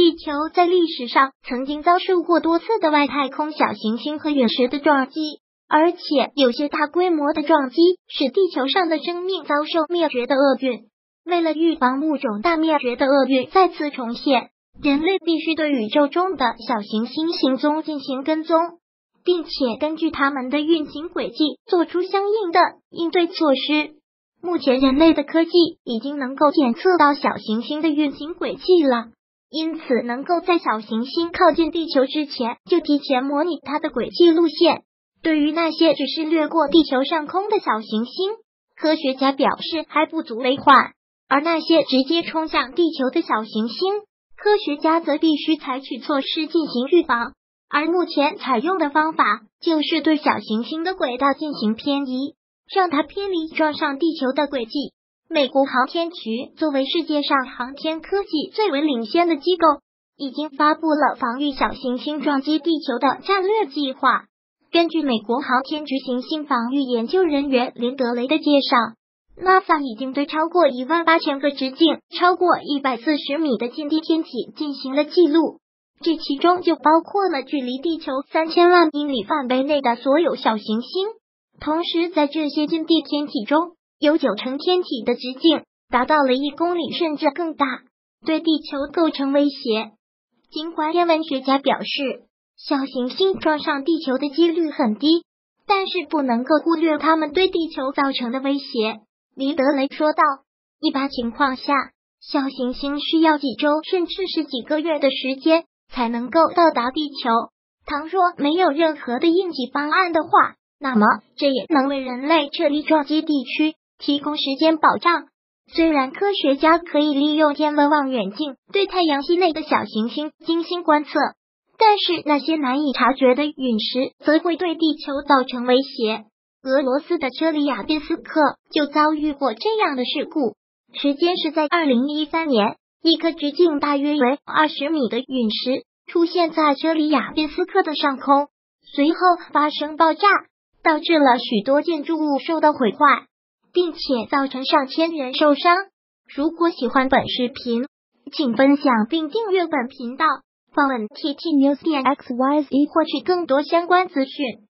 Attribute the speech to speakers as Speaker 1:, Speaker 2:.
Speaker 1: 地球在历史上曾经遭受过多次的外太空小行星和陨石的撞击，而且有些大规模的撞击使地球上的生命遭受灭绝的厄运。为了预防物种大灭绝的厄运再次重现，人类必须对宇宙中的小行星行踪进行跟踪，并且根据它们的运行轨迹做出相应的应对措施。目前人类的科技已经能够检测到小行星的运行轨迹了，因此能够在小行星靠近地球之前就提前模拟它的轨迹路线。对于那些只是掠过地球上空的小行星，科学家表示还不足为患，而那些直接冲向地球的小行星，科学家则必须采取措施进行预防。而目前采用的方法就是对小行星的轨道进行偏移，让它偏离撞上地球的轨迹。美国航天局作为世界上航天科技最为领先的机构，已经发布了防御小行星撞击地球的战略计划。根据美国航天局行星防御研究人员林德雷的介绍， NASA 已经对超过18000个直径超过140米的近地天体进行了记录，这其中就包括了距离地球3000万英里范围内的所有小行星。同时在这些近地天体中，有90%天体的直径达到了1公里甚至更大，对地球构成威胁。尽管天文学家表示小行星撞上地球的几率很低，但是不能够忽略它们对地球造成的威胁。林德雷说道，一般情况下，小行星需要几周甚至是几个月的时间才能够到达地球。倘若没有任何的应急方案的话，那么这也能为人类撤离撞击地区提供时间保障。虽然科学家可以利用天文望远镜对太阳系内的小行星精心观测，但是那些难以察觉的陨石则会对地球造成威胁。俄罗斯的车里亚宾斯克就遭遇过这样的事故，时间是在2013年，一颗直径大约为20米的陨石出现在车里亚宾斯克的上空，随后发生爆炸，导致了许多建筑物受到毁坏，并且造成上千人受伤。如果喜欢本视频，请分享并订阅本频道，访问 TT News 点 XYZ 获取更多相关资讯。